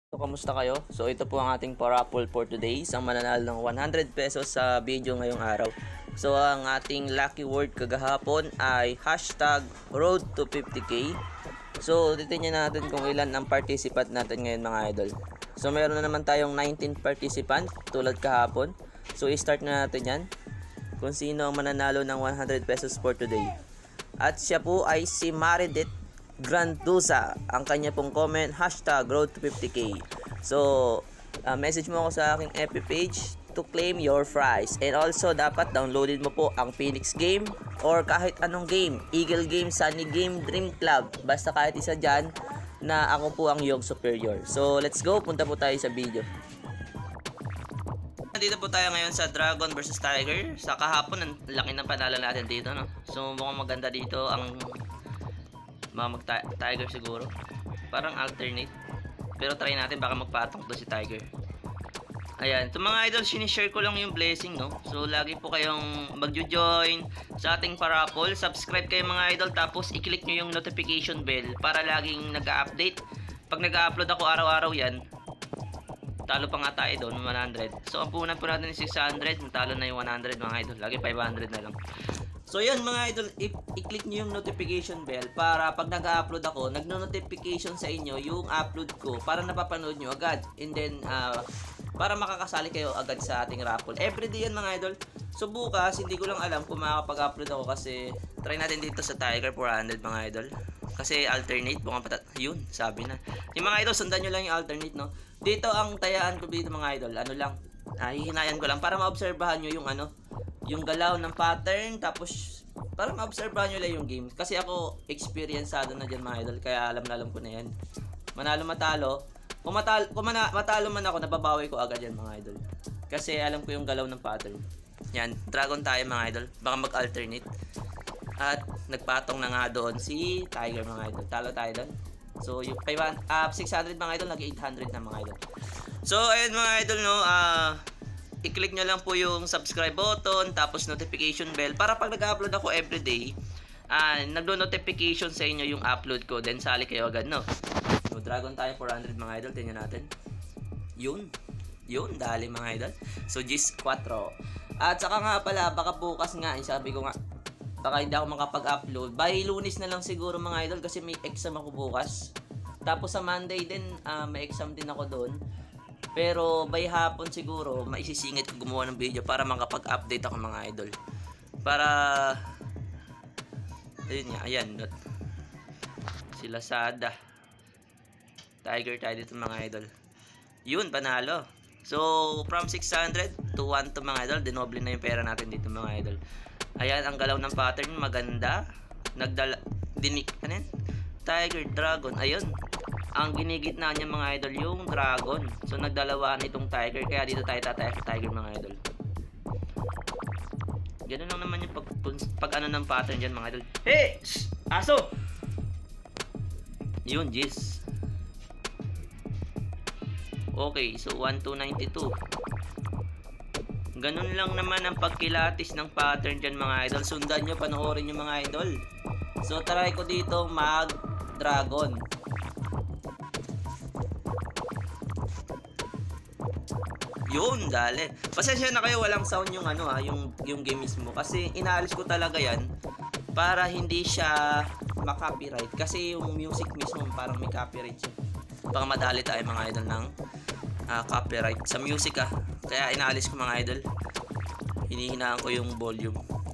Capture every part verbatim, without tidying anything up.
So, kamusta kayo? So, ito po ang ating paraffle for today. Isang mananalo ng one hundred pesos sa video ngayong araw. So, ang ating lucky word kagahapon ay hashtag road to fifty K. So, titingnan natin kung ilan ang participant natin ngayon mga idol. So, meron na naman tayong nineteen participant tulad kahapon. So, i-start na natin yan kung sino ang mananalo ng one hundred pesos for today. At siya po ay si Maridet Grandusa. Ang kanya pong comment, hashtag road to fifty K. So, uh, message mo ako sa aking F B page to claim your prize. And also, dapat downloadin mo po ang Phoenix Game or kahit anong game. Eagle Game, Sunny Game, Dream Club. Basta kahit isa dyan na ako po ang Yog Superior. So, let's go. Punta po tayo sa video. Dito po tayo ngayon sa Dragon versus Tiger. Sa kahapon, ang laki ng panalo natin dito, no? So, mukhang maganda dito ang mga mag-Tiger siguro. Parang alternate. Pero try natin, baka magpatong to si Tiger. Ayan, itong mga idol, sinishare ko lang yung blessing, no? So, lagi po kayong magjo-join sa ating paraffle. Subscribe kayo mga idol, tapos i-click nyo yung notification bell para laging nag-update. Pag nag-upload ako araw-araw yan, talo pa nga tayo doon, one hundred. So, ang punan po natin is six hundred, talo na yung one hundred mga idol. Lagi five hundred na lang. So, yan mga idol, i-click nyo yung notification bell para pag nag-upload ako, nagno-notification sa inyo yung upload ko para napapanood nyo agad. And then, uh, para makakasali kayo agad sa ating raffle. Everyday yan mga idol. So, bukas, hindi ko lang alam kung makakapag-upload ako kasi try natin dito sa Tiger four hundred mga idol. Kasi alternate, bunga patat. Yun, sabi na. Yung mga idol, sundan nyo lang yung alternate, no? Dito ang tayaan ko dito mga idol. Ano lang, ah, hihinayan ko lang para maobserbahan nyo yung ano, yung galaw ng pattern, tapos para maobserbahan nyo lang yung game. Kasi ako, experiencado na dyan mga idol, kaya alam na alam ko na yan. Manalo matalo, kung, matalo, kung mana, matalo man ako, nababawi ko agad yan mga idol. Kasi alam ko yung galaw ng pattern. Yan, dragon tayo mga idol, baka mag-alternate. At nagpatong na nga doon si Tiger mga idol. Talo tayo doon. So, yung uh, six hundred mga idol, nag-eight hundred na mga idol. So, ayun mga idol, no, ah... Uh, i-click nyo lang po yung subscribe button, tapos notification bell, para pag nag-upload ako everyday, uh, nagdo-notification sa inyo yung upload ko, then sali kayo agad, no? So, Dragon tayo four hundred mga idol, tingnan natin. Yun, yun, dali mga idol. So, Gis four. At saka nga pala, baka bukas nga, sabi ko nga, baka hindi ako makapag-upload. By Lunes na lang siguro mga idol, kasi may exam ako bukas. Tapos sa Monday din, uh, may exam din ako doon. Pero by hapon siguro maisisingit ko gumawa ng video para makapag-update ako mga idol. Para ayun nga, ayan. Si Lazada. Tiger tayo dito mga idol. Yun, panalo. So, from six hundred to one to mga idol, dinoble na yung pera natin dito mga idol. Ayan, ang galaw ng pattern, maganda. Nagdala, dinik, ano yan? Tiger, Dragon, ayun. Ang ginigitna niya mga idol yung Dragon. So nagdalawaan itong Tiger, kaya dito tayo tataya sa Tiger mga idol. Ganun lang naman yung pag, pag ano ng pattern dyan mga idol. Hey! Shh! Aso! Yun, Jis. Okay, so one two ninety-two. Ganun lang naman ang pagkilatis ng pattern dyan mga idol. Sundan nyo, panoorin nyo mga idol. So try ko dito mag Dragon. Yun, dali. Pasensya na kayo, walang sound yung ano ha, yung, yung game mismo. Kasi inaalis ko talaga yan para hindi siya makopyright. Kasi yung music mismo parang may copyright siya. Baka madali tayo mga idol ng uh, copyright sa music ah. Kaya inaalis ko mga idol. Hinihinaan ko yung volume.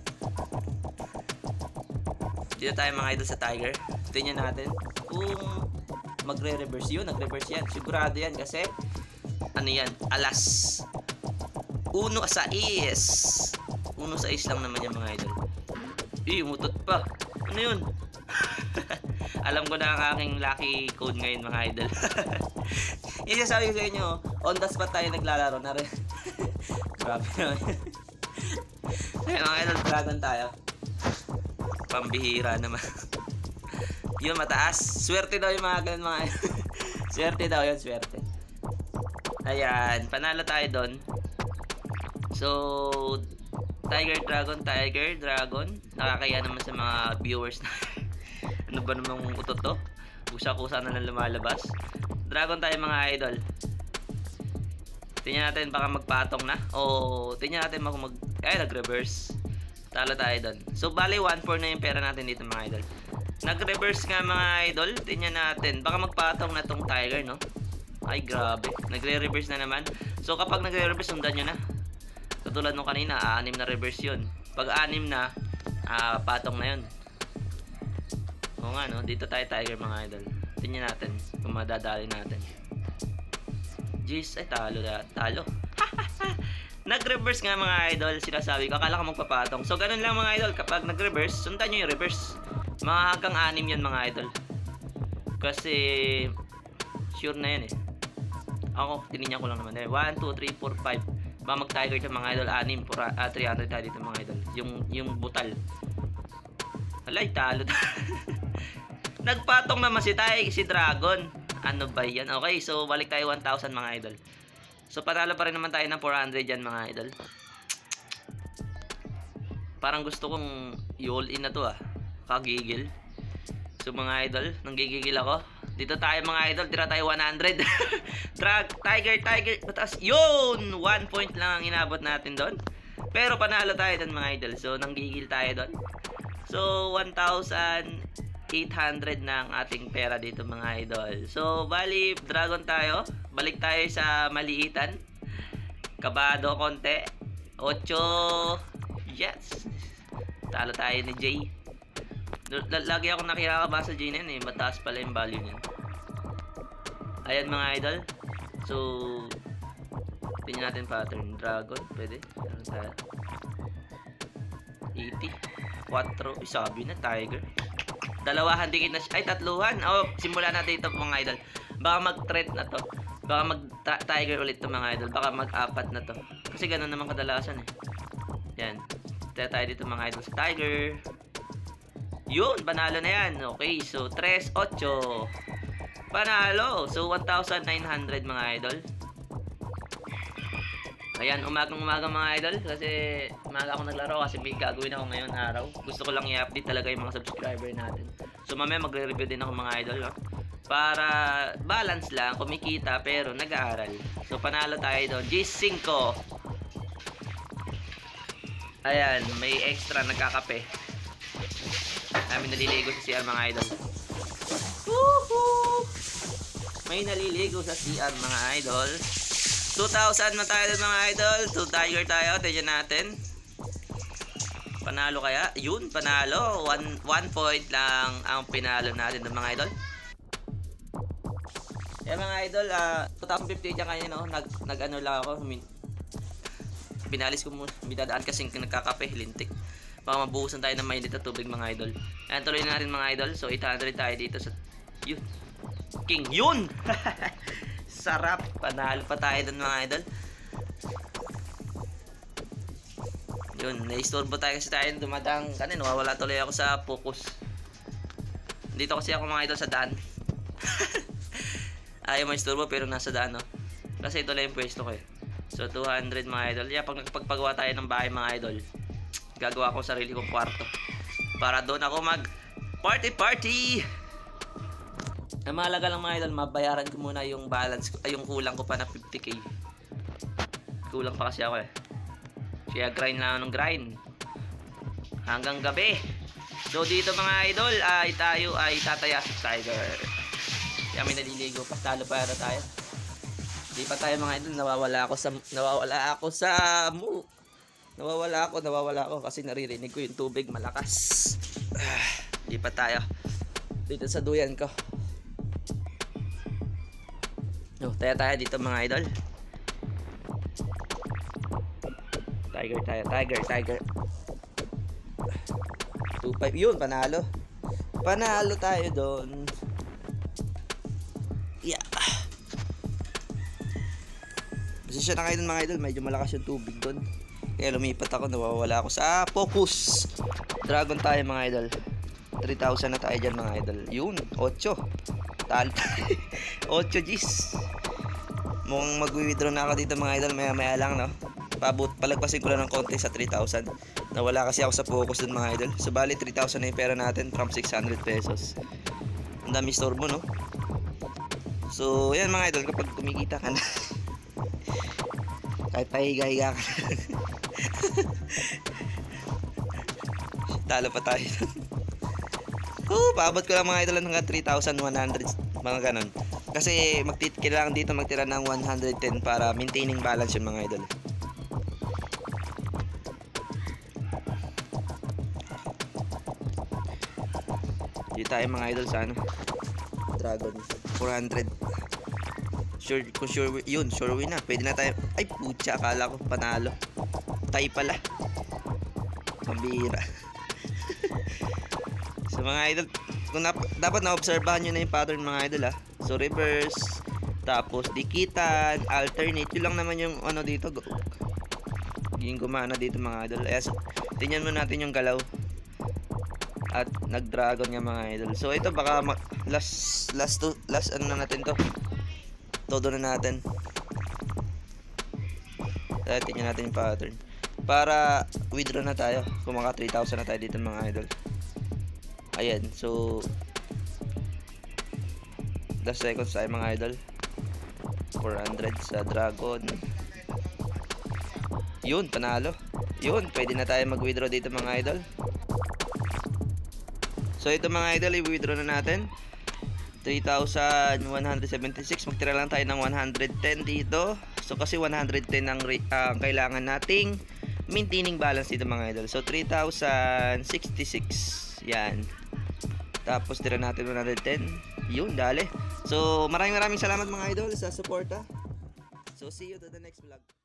Dito tayo mga idol sa Tiger. Tingnan natin kung magre-reverse yun. Nag-reverse yan. Sigurado yan kasi ano yan? Alas. Uno sa is. Uno sa is lang naman yan mga idol. Eh, umutot pa. Ano yun? Alam ko na ang aking lucky code ngayon mga idol. Yung sasabi ko sa inyo, on the spot tayo naglalaro na rin. Grabe naman. Ayun mga idol, Dragon tayo. Pambihira naman. Yun, mataas. Swerte daw yung mga ganun mga idol. Swerte daw yun, swerte. Ayan, panalo tayo doon. So, Tiger, Dragon, Tiger, Dragon. Nakakaya naman sa mga viewers na ano ba namang utot to? Kusa-kusa na lang lumalabas. Dragon tayo mga idol. Tingnan natin baka magpatong na. O tingnan natin mag, mag ay nag-reverse. Talo tayo doon. So bali one four na yung pera natin dito mga idol. Nag-reverse nga mga idol. Tingnan natin baka magpatong na tong Tiger, no? Ay grabe. Nagre-reverse na naman. So kapag nagre-reverse, sundan nyo na. Katulad nung kanina, anim na reverse yun. Pag anim na, ah, patong na yun. Oo nga, no? Dito tayo Tiger mga idol. Tingnan natin kung madadali natin. Jeez, ay talo na. Talo. Nag-reverse nga mga idol. Sinasabi ko, akala ko magpapatong. So ganun lang mga idol. Kapag nag-reverse, sundan nyo yung reverse. Mga hanggang anim yun mga idol. Kasi sure na yan eh. Ako, tinignan ko lang naman eh. one, two, three, four, five. Baka mag-Tiger siya mga idol. anim, uh, three hundred tayo dito mga idol. Yung, yung butal. Alay, talo. Nagpatong naman si Tay, si Dragon. Ano ba yan? Okay, so balik tayo one thousand mga idol. So panalo pa rin naman tayo ng four hundred yan mga idol. Parang gusto kong i-all in na to ah. Kagigil. So mga idol, nanggigigil ako. Dito tayo mga idol, tira tayo one hundred. Drag, Tiger, Tiger. Batas, yun! one point lang ang inabot natin doon. Pero panalo tayo doon mga idol. So nanggigil tayo doon. So one thousand eight hundred na ang ating pera dito mga idol. So bali, Dragon tayo. Balik tayo sa maliitan. Kabado konti. Ocho. Yes. Talo tayo ni Jay. Lagi ako nakikakaba sa Jay na yun eh. Mataas pala yung value niya. Ayan mga idol. So tingnan natin pattern. Dragon. Pwede. Ano tayo? eighty. four. Sabi na Tiger. Dalawahan dikit na siya. Ay, tatluhan. Oh, simulan natin ito mga idol. Baka mag-threat na to. Baka mag-Tiger ulit to mga idol. Baka mag-apat na to. Kasi ganun naman kadalasan eh. Yan. Taya tayo dito mga idol sa Tiger. Yun, panalo na yan. Okay, so three eight. Panalo. So one thousand nine hundred mga idol. Ayan, umagang umaga mga idol. Kasi umaga ako naglaro kasi may gagawin ako ngayon araw. Gusto ko lang i-update talaga yung mga subscriber natin. So mamaya magre-review din ako mga idol, no? Para balance lang, kumikita pero nag-aaral. So panalo tayo doon. G five. Ayan, may extra nagkakape. Namin naliligo sa C R mga idol. Woohoo! May naliligo sa C R mga idol. two thousand na tayo mga idol. So Tiger tayo, tignan natin. Panalo kaya? Yun, panalo. One, one point lang ang pinalo natin ng mga idol. Kaya mga idol, uh, twenty fifty dyan kanya, no? Nag, nag ano lang ako. Binalis ko mo, bidadaan kasi nagkakape, lintik. Baka mabuhusan tayo ng mainit na tubig mga idol. Ayan, tuloy natin mga idol. So eight hundred tayo dito sa... Yun. King, yun! Sarap. Panalo pa tayo dun mga idol. Yun, naistorbo tayo kasi tayo dumadang kanin. Nawawala tuloy ako sa focus. Dito kasi ako mga idol sa daan. Ayaw mo istorbo pero nasa daan, no? Kasi ito lang yung pwesto ko eh. So two hundred mga idol. Yeah, pag nagpagpagawa tayo ng bahay mga idol, gagawa ko sarili kong kwarto. Para doon ako mag party party. Ang mahalaga lang mga idol, mabayaran ko muna yung balance ko, ay yung kulang ko pa na fifty K. Kulang pa kasi ako eh. Kaya grind lang ng grind. Hanggang gabi. So dito mga idol, ay tayo ay tataya sa Tiger. Kaya may naliligo pa, talo para tayo. Di pa tayo mga idol, nawawala ako sa nawawala ako sa mo. Nawawala ako, nawawala ako kasi naririnig ko yung tubig malakas. Ah, di pa tayo. Dito sa duyan ko. No, tayo tayo dito mga idol. Tiger tayo, Tiger, Tiger. two five, yun, panalo. Panalo tayo doon. Yeah. Pasensya na kayo dun mga idol, medyo malakas yung tubig doon. Kaya lumipat ako, nawawala ako sa focus. Dragon tayo mga idol. three thousand na tayo dyan mga idol. Yun, eight. Tal eight G's. Mukhang mag-withdraw na ako dito mga idol, maya maya lang, no? Pabut, palagpasin ko lang ng konti sa three thousand. Nawala kasi ako sa focus dun mga idol. So bali three thousand na yung pera natin from six hundred pesos. Ang dami storbo, no? So, yan mga idol, kapag kumikita ka na, kahit pahiga-higa ka na, talo pa tayo. Oh, paabot ko lang mga idol hanggang three thousand one hundred, mga ganon. Kasi magtit kailangan dito magtira ng one hundred ten para maintaining balance yun mga idol. Dito tayo mga idol sa ano, Dragon four hundred. Sure, kung sure yun, sure win na. Pwede na tayo. Ay putya, akala ko panalo. Tayo pala. Pambira. So mga idol, kung nap dapat na-obserbahan nyo na yung pattern mga idol ha. So reverse, tapos dikitan, alternate. Yun lang naman yung ano dito. Yung gumana dito mga idol. Ayan, so, tingnan mo natin yung galaw. At nag-dragon nga mga idol. So ito baka last last to last ano na natin to. Todo na natin. Kaya tingnan natin yung pattern. Para withdraw na tayo. Kung maka three thousand na tayo dito mga idol. Ayan. So last seconds tayo mga idol. four hundred sa dragon. Yun, panalo. Yun, pwede na tayo mag-withdraw dito mga idol. So ito mga idol, i-withdraw na natin three thousand one hundred seventy-six. Magtira lang tayo ng one hundred ten dito. So kasi one hundred ten ang uh, kailangan nating maintaining balance dito mga idol. So three thousand sixty-six. Yan. Tapos tira natin one hundred ten. Yun, dali. So maraming maraming salamat mga idol sa suporta. So see you to the next vlog.